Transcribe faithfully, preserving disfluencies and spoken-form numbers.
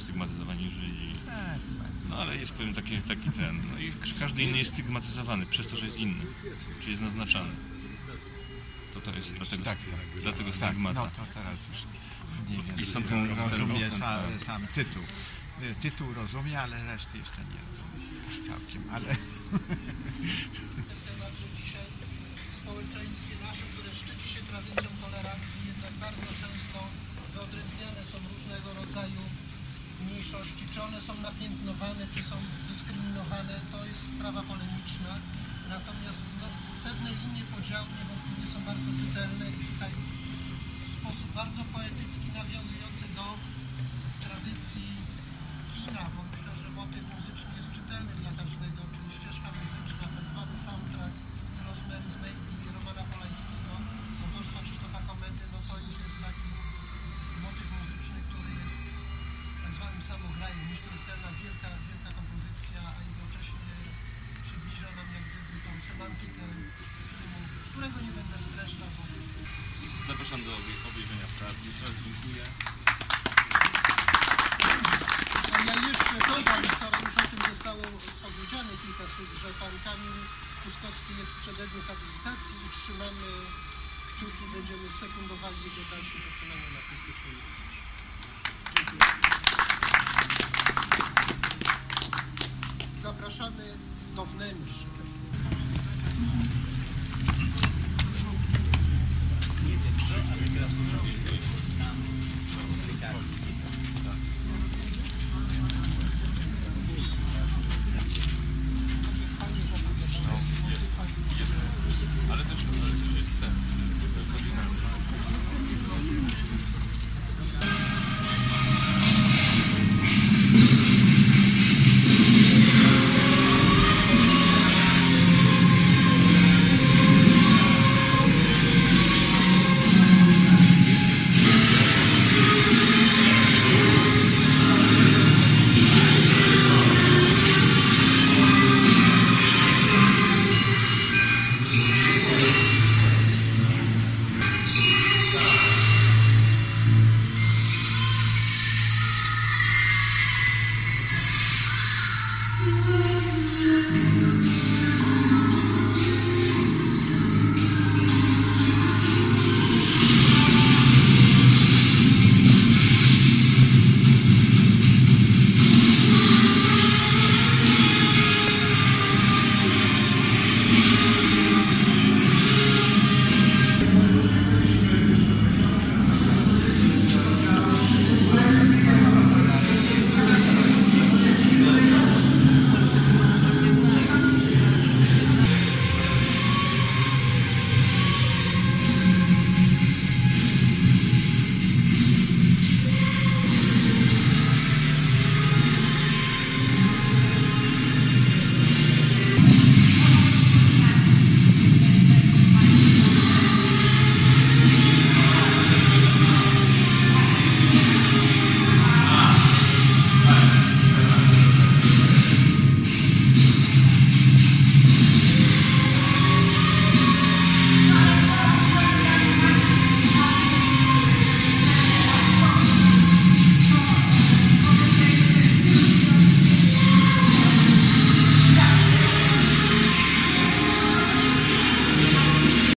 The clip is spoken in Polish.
stygmatyzowani niż Żydzi. Tak, No ale jest pewien taki, taki ten, no i każdy inny jest stygmatyzowany przez to, że jest inny, czy jest naznaczany. To to jest dlatego, tak, tak, dlatego tak, stygmata. no to teraz już mniej więcej I stąd ten rozumie ten sam, tak. sam tytuł. Tytuł rozumie, ale reszty jeszcze nie rozumie całkiem, ale... Temat, że dzisiaj w społeczeństwie naszym, które szczyci się tradycją tolerancji, jednak bardzo często wyodrębniane są różnego rodzaju mniejszości, czy one są napiętnowane, czy są dyskryminowane, to jest sprawa polemiczna. Natomiast no, pewne linie podziału niewątpliwie są bardzo czytelne i tutaj w sposób bardzo poetycki nawiązujący do tradycji kina, bo myślę, że motyw muzyczny jest czytelny dla każdego, czyli ścieżka muzyczna, tak zwany soundtrack z Rosemary's Baby Romana Polańskiego, autorstwa Krzysztofa Komedy, no to już jest taki motyw muzyczny, który jest tak zwanym samograjem, nieśmiertelna, wielka, wielka kompozycja, a jednocześnie przybliża nam jak gdyby tą semantykę filmu, którego nie będę streszczał. Bo... Zapraszam do obejrzenia prac. Jeszcze raz dziękuję. A ja jeszcze dodam, skoro już o tym zostało powiedziane kilka słów, że pan Kamil Kustowski jest w przededniu habilitacji i trzymamy kciuki, będziemy sekundowali jego dalsze poczynania na plastycznej ulicy. Dziękuję. Zapraszamy do wnętrza.